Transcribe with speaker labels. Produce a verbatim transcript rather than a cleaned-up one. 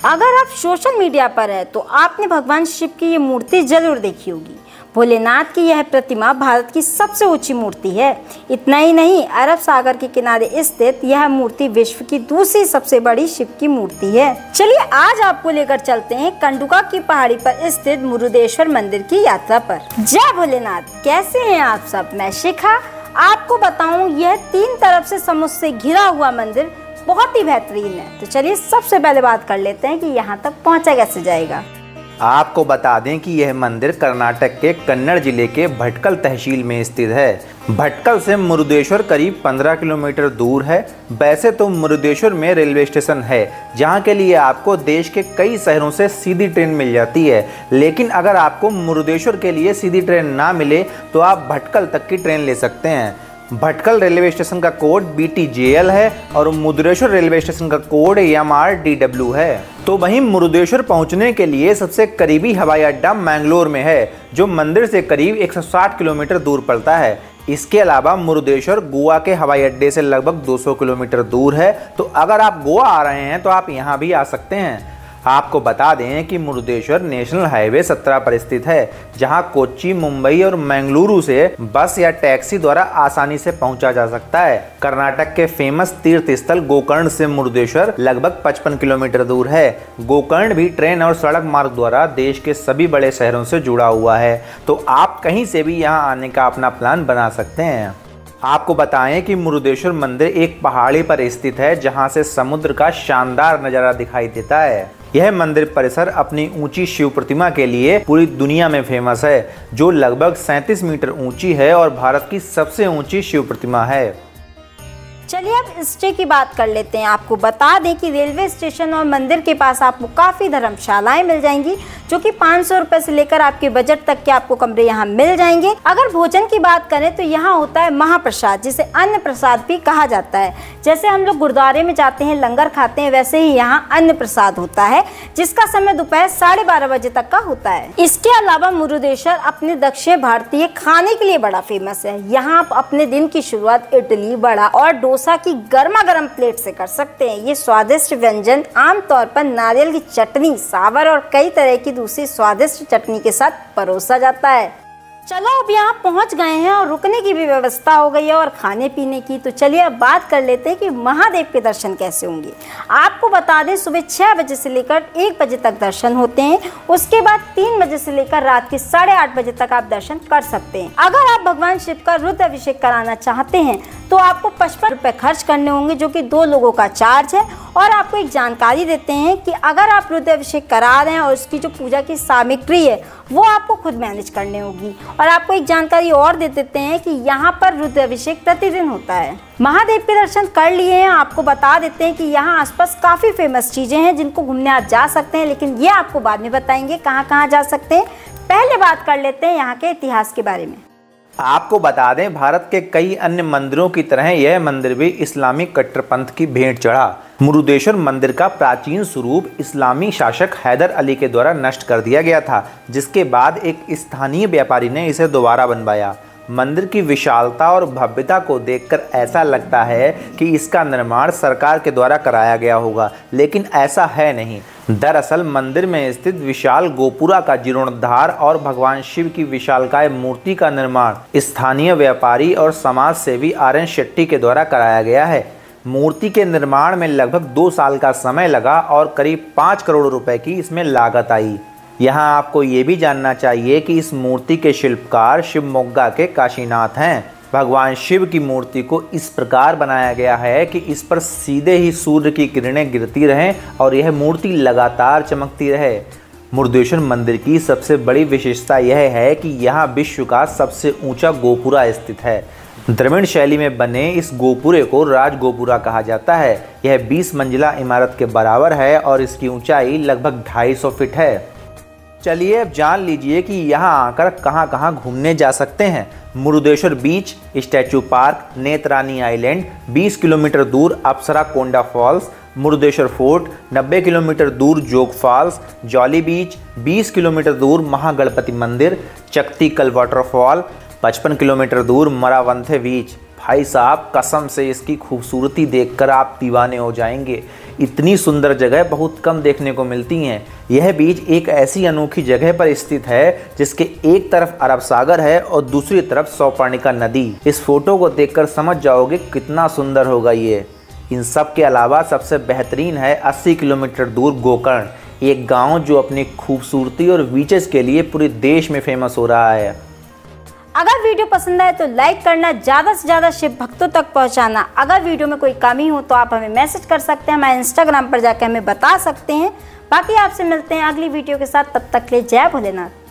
Speaker 1: अगर आप social media पर है तो आपने भगवान शिव की ये मूर्ति जरूर देखी होगी। भोलेनाथ की यह प्रतिमा भारत की सबसे ऊंची मूर्ति है। इतना ही नहीं, अरब सागर के किनारे स्थित यह मूर्ति विश्व की दूसरी सबसे बड़ी शिव की मूर्ति है। चलिए आज आपको लेकर चलते हैं कंडुका की पहाड़ी पर स्थित मुरुदेश्वर मंदिर की यात्रा पर। जय भोलेनाथ, कैसे हैं आप सब? मैं शिखा आपको बताऊं, यह तीन तरफ से समुद्र से घिरा हुआ मंदिर बहुत ही बेहतरीन है। तो चलिए सबसे पहले बात कर लेते हैं कि यहाँ तक पहुँचा कैसे जाएगा।
Speaker 2: आपको बता दें कि यह मंदिर कर्नाटक के कन्नड़ जिले के भटकल तहसील में स्थित है। भटकल से मुरुदेश्वर करीब पंद्रह किलोमीटर दूर है। वैसे तो मुरुदेश्वर में रेलवे स्टेशन है जहां के लिए आपको देश के कई शहरों से सीधी ट्रेन मिल जाती है, लेकिन अगर आपको मुरुदेश्वर के लिए सीधी ट्रेन ना मिले तो आप भटकल तक की ट्रेन ले सकते हैं। भटकल रेलवे स्टेशन का code B T J L है और मुरुदेश्वर रेलवे स्टेशन का code M R D W है। तो वहीं मुरुदेश्वर पहुंचने के लिए सबसे करीबी हवाई अड्डा मैंगलोर में है, जो मंदिर से करीब एक सौ साठ किलोमीटर दूर पड़ता है। इसके अलावा मुरुदेश्वर गोवा के हवाई अड्डे से लगभग दो सौ किलोमीटर दूर है। तो अगर आप गोवा आ रहे हैं तो आप यहाँ भी आ सकते हैं। आपको बता दें कि मुरुदेश्वर नेशनल हाईवे सत्रह पर स्थित है, जहां कोच्चि, मुंबई और मंगलुरु से बस या टैक्सी द्वारा आसानी से पहुंचा जा सकता है। कर्नाटक के फेमस तीर्थ स्थल गोकर्ण से मुरुदेश्वर लगभग पचपन किलोमीटर दूर है। गोकर्ण भी ट्रेन और सड़क मार्ग द्वारा देश के सभी बड़े शहरों से जुड़ा हुआ है, तो आप कहीं से भी यहाँ आने का अपना प्लान बना सकते हैं। आपको बताएं कि मुरुदेश्वर मंदिर एक पहाड़ी पर स्थित है, जहां से समुद्र का शानदार नज़ारा दिखाई देता है। यह मंदिर परिसर अपनी ऊंची शिव प्रतिमा के लिए पूरी दुनिया में फेमस है, जो लगभग सैंतीस मीटर ऊंची है और भारत की सबसे ऊंची शिव प्रतिमा है।
Speaker 1: चलिए अब स्टे की बात कर लेते हैं। आपको बता दें कि रेलवे स्टेशन और मंदिर के पास आपको काफ़ी धर्मशालाएं मिल जाएंगी, जो कि पाँच सौ रुपये से लेकर आपके बजट तक के आपको कमरे यहाँ मिल जाएंगे। अगर भोजन की बात करें तो यहाँ होता है महाप्रसाद, जिसे अन्न प्रसाद भी कहा जाता है। जैसे हम लोग गुरुद्वारे में जाते हैं, लंगर खाते हैं, वैसे ही यहाँ अन्न प्रसाद होता है, जिसका समय दोपहर साढ़े बारह बजे तक का होता है। इसके अलावा मुरुदेश्वर अपने दक्षिण भारतीय खाने के लिए बड़ा फेमस है। यहाँ आप अपने दिन की शुरुआत इडली, वड़ा और डोसा की गर्मा गर्म प्लेट से कर सकते हैं। ये स्वादिष्ट व्यंजन आमतौर पर नारियल की चटनी, सांभर और कई तरह की दूसरी स्वादिष्ट चटनी के साथ परोसा जाता है। चलो अब यहाँ पहुँच गए हैं और रुकने की भी व्यवस्था हो गई है और खाने पीने की। तो चलिए अब बात कर लेते हैं कि महादेव के दर्शन कैसे होंगे। आपको बता दें सुबह छः बजे से लेकर एक बजे तक दर्शन होते हैं। उसके बाद तीन बजे से लेकर रात के साढ़े आठ बजे तक आप दर्शन कर सकते हैं। अगर आप भगवान शिव का रुद्राभिषेक कराना चाहते हैं तो आपको पचपन रुपये खर्च करने होंगे, जो कि दो लोगों का चार्ज है। और आपको एक जानकारी देते हैं कि अगर आप रुद्राभिषेक करा रहे हैं और उसकी जो पूजा की सामग्री है वो आपको खुद मैनेज करनी होगी। और आपको एक जानकारी और दे देते हैं कि यहाँ पर रुद्राभिषेक प्रतिदिन होता है। महादेव के दर्शन कर लिए हैं। आपको बता देते हैं कि यहाँ आसपास काफ़ी फेमस चीज़ें हैं जिनको घूमने आप जा सकते हैं, लेकिन ये आपको बाद में बताएंगे कहाँ कहाँ जा सकते हैं। पहले बात कर लेते हैं यहाँ के इतिहास के बारे में।
Speaker 2: आपको बता दें, भारत के कई अन्य मंदिरों की तरह यह मंदिर भी इस्लामी कट्टरपंथ की भेंट चढ़ा। मुरुदेश्वर मंदिर का प्राचीन स्वरूप इस्लामी शासक हैदर अली के द्वारा नष्ट कर दिया गया था, जिसके बाद एक स्थानीय व्यापारी ने इसे दोबारा बनवाया। मंदिर की विशालता और भव्यता को देखकर ऐसा लगता है कि इसका निर्माण सरकार के द्वारा कराया गया होगा, लेकिन ऐसा है नहीं। दरअसल मंदिर में स्थित विशाल गोपुरा का जीर्णोद्धार और भगवान शिव की विशालकाय मूर्ति का निर्माण स्थानीय व्यापारी और समाज सेवी आर एन शेट्टी के द्वारा कराया गया है। मूर्ति के निर्माण में लगभग दो साल का समय लगा और करीब पाँच करोड़ रुपए की इसमें लागत आई। यहाँ आपको ये भी जानना चाहिए कि इस मूर्ति के शिल्पकार शिवमोग्गा के काशीनाथ हैं। भगवान शिव की मूर्ति को इस प्रकार बनाया गया है कि इस पर सीधे ही सूर्य की किरणें गिरती रहें और यह मूर्ति लगातार चमकती रहे। मुरुदेश्वर मंदिर की सबसे बड़ी विशेषता यह है कि यहाँ विश्व का सबसे ऊंचा गोपुरा स्थित है। द्रविड़ शैली में बने इस गोपुरे को राज गोपुरा कहा जाता है। यह बीस मंजिला इमारत के बराबर है और इसकी ऊंचाई लगभग ढाई सौ फीट है। चलिए अब जान लीजिए कि यहाँ आकर कहाँ कहाँ घूमने जा सकते हैं। Murudeshwar beach, statue park, Netrani island, बीस किलोमीटर दूर अप्सरा कोंडा फॉल्स, मुरुदेश्वर फोर्ट, नब्बे किलोमीटर दूर जोग फॉल्स, जॉली बीच, बीस किलोमीटर दूर महागणपति मंदिर, चकतीकल वाटरफॉल, पचपन किलोमीटर दूर मरावंथे बीच। भाई साहब कसम से इसकी खूबसूरती देखकर आप दीवाने हो जाएंगे। इतनी सुंदर जगह बहुत कम देखने को मिलती हैं। यह बीच एक ऐसी अनोखी जगह पर स्थित है जिसके एक तरफ अरब सागर है और दूसरी तरफ सौपर्णिका नदी। इस फोटो को देखकर समझ जाओगे कितना सुंदर होगा ये। इन सब के अलावा सबसे बेहतरीन है अस्सी किलोमीटर दूर गोकर्ण, एक गांव जो अपनी खूबसूरती और बीचेस के लिए पूरे देश में फेमस हो रहा है।
Speaker 1: अगर वीडियो पसंद आए तो लाइक करना, ज़्यादा से ज़्यादा शिव भक्तों तक पहुंचाना। अगर वीडियो में कोई कमी हो तो आप हमें मैसेज कर सकते हैं, हमारे इंस्टाग्राम पर जाकर हमें बता सकते हैं। बाकी आपसे मिलते हैं अगली वीडियो के साथ, तब तक के लिए जय भोलेनाथ।